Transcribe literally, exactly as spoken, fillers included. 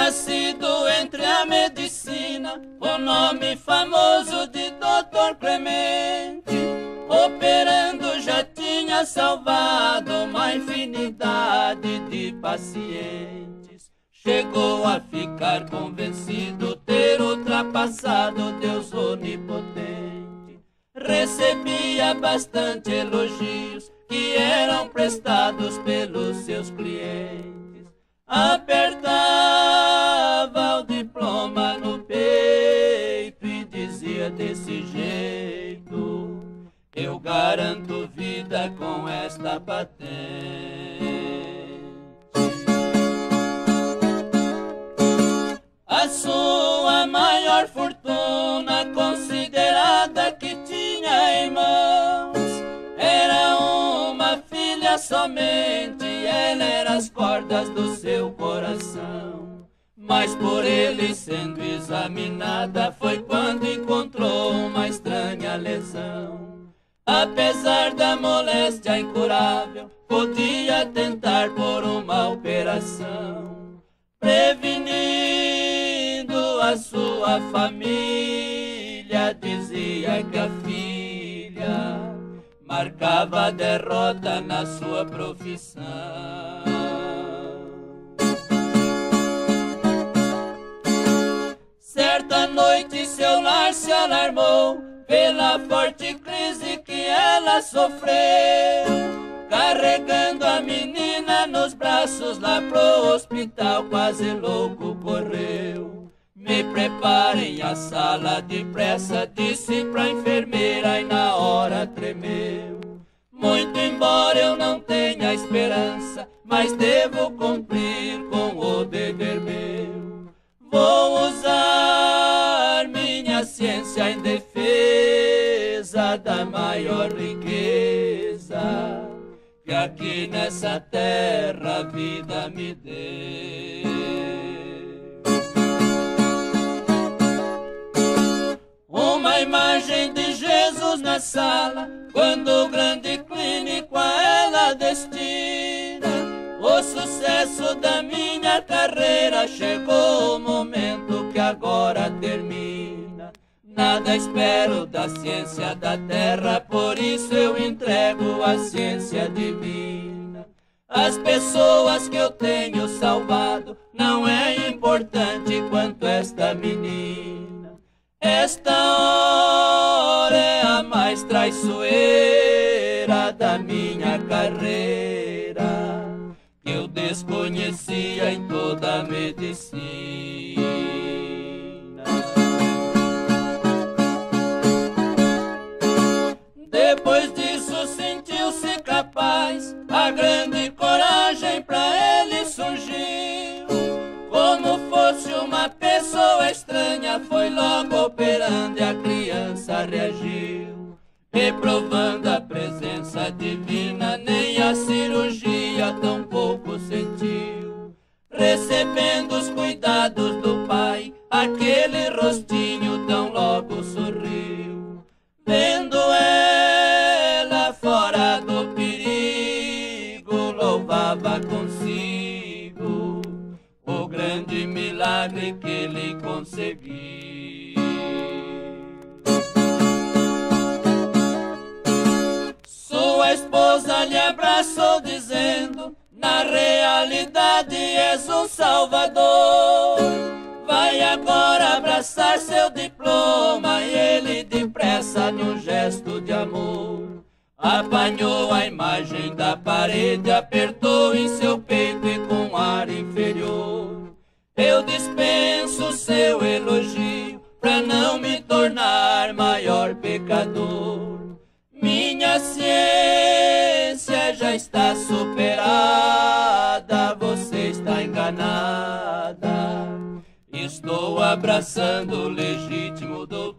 nascido entre a medicina, o nome famoso de doutor Clemente, operando já tinha salvado uma infinidade de pacientes. Chegou a ficar convencido ter ultrapassado Deus onipotente. Recebia bastante elogios que eram prestados pelos seus clientes. Apertava o diploma no peito e dizia desse jeito: eu garanto vida com esta patente. A sua maior fortuna, considerada que tinha em mãos, era uma filha somente, ela era as cordas do seu coração. Mas por ele sendo examinada, foi quando encontrou uma estranha lesão. Apesar da moléstia incurável, podia tentar por uma operação, prevenindo a sua família. Dizia que a filha marcava a derrota na sua profissão. Certa noite seu lar se alarmou pela forte crise que ela sofreu. Carregando a menina nos braços lá pro hospital, quase louco correu. Me preparem a sala depressa, disse pra enfermeira e na hora tremeu. Muito embora eu não tenha esperança, mas devo cumprir com o dever meu. Vou usar minha ciência em defesa da maior riqueza que aqui nessa terra a vida me deu. Uma imagem de Jesus na sala, quando o grande clínico a ela destina. O sucesso da minha carreira, chegou o momento que agora termina. Nada espero da ciência da terra, por isso eu entrego a ciência divina. As pessoas que eu tenho salvado, não é importante quanto esta menina. Esta hora é a mais traiçoeira da minha carreira, que eu desconhecia em toda a medicina. Depois disso sentiu-se capaz, a grande coragem pra ele surgiu. Como fosse uma pessoa estranha, foi logo operando e a criança reagiu. Reprovando a presença divina, nem a cirurgia tão pouco sentiu. Recebendo os cuidados do pai, aquele rostinho tão logo sorriu. Vendo ela fora do perigo, louvava consigo o grande milagre que ele conseguiu. Sua esposa lhe abraçou dizendo: na realidade és um salvador. Vai agora abraçar seu diploma. E ele depressa, num gesto de amor, apanhou a imagem da parede, apertou em seu peito e com ar inferior: eu dispenso seu elogio pra não me tornar maior pecador. Minha ciência já está superada, você está enganada. Estou abraçando o legítimo doutor.